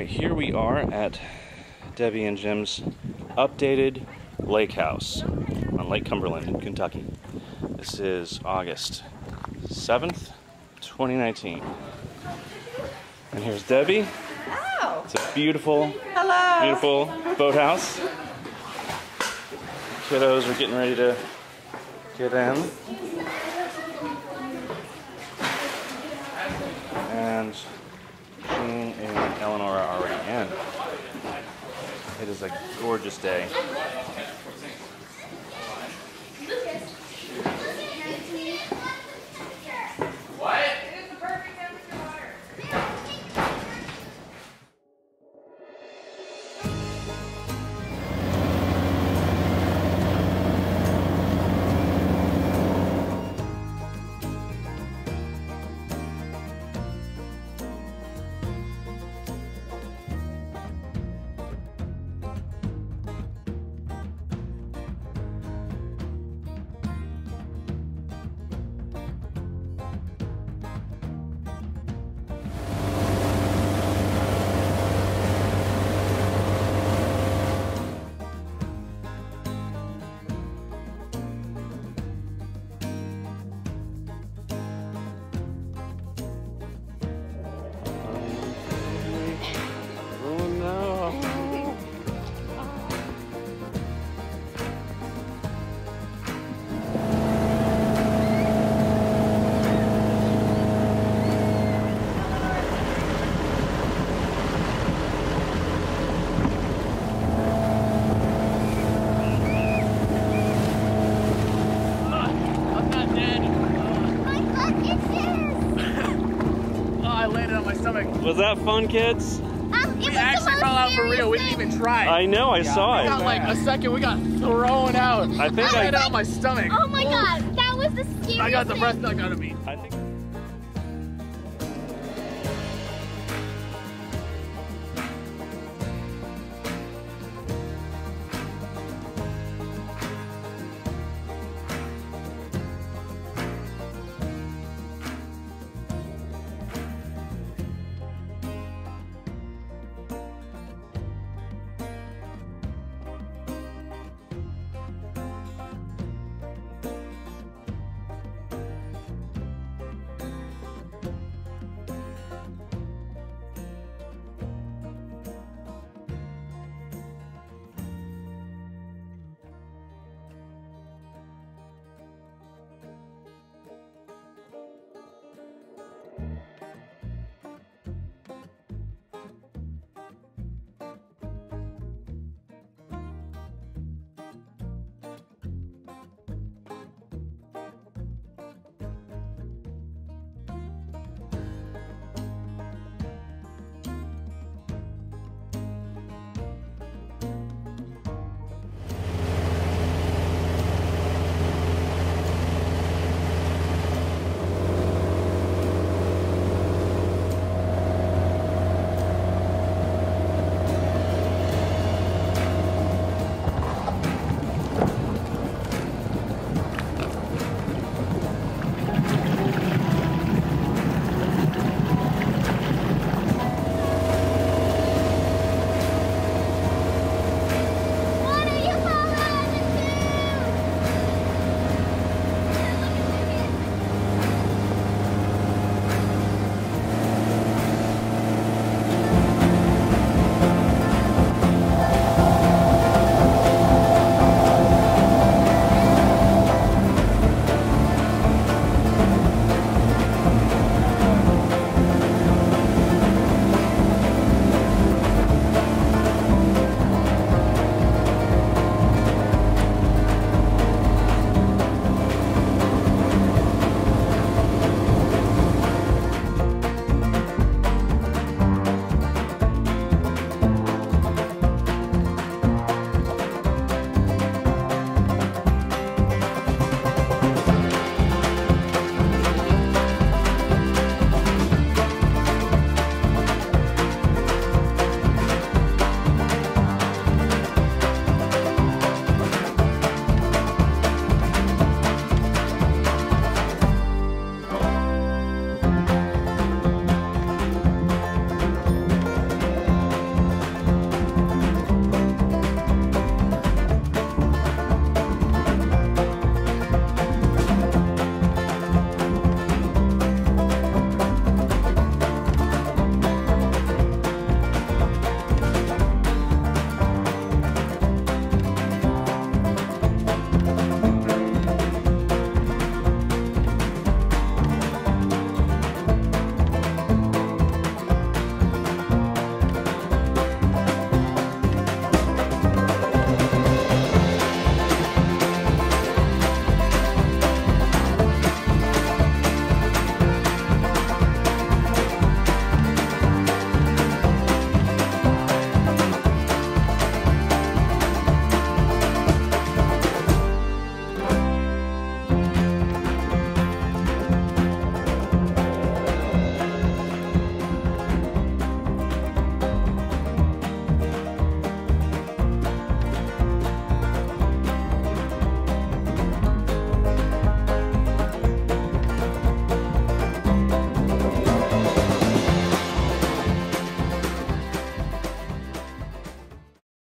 Alright, here we are at Debbie and Jim's updated lake house on Lake Cumberland in Kentucky. This is August 7th, 2019. And here's Debbie. Oh. It's a beautiful, beautiful boathouse. Kiddos are getting ready to get in. And Jean and Eleanor are already in. It is a gorgeous day. What? It is the perfect temperature water. Was that fun, kids? We actually fell out for real. We didn't even try. I know, I saw it. We got like a second, we got thrown out. I think I landed on my stomach. Oh my god, that was the scariest I got the thing. breath stuck out of me. I think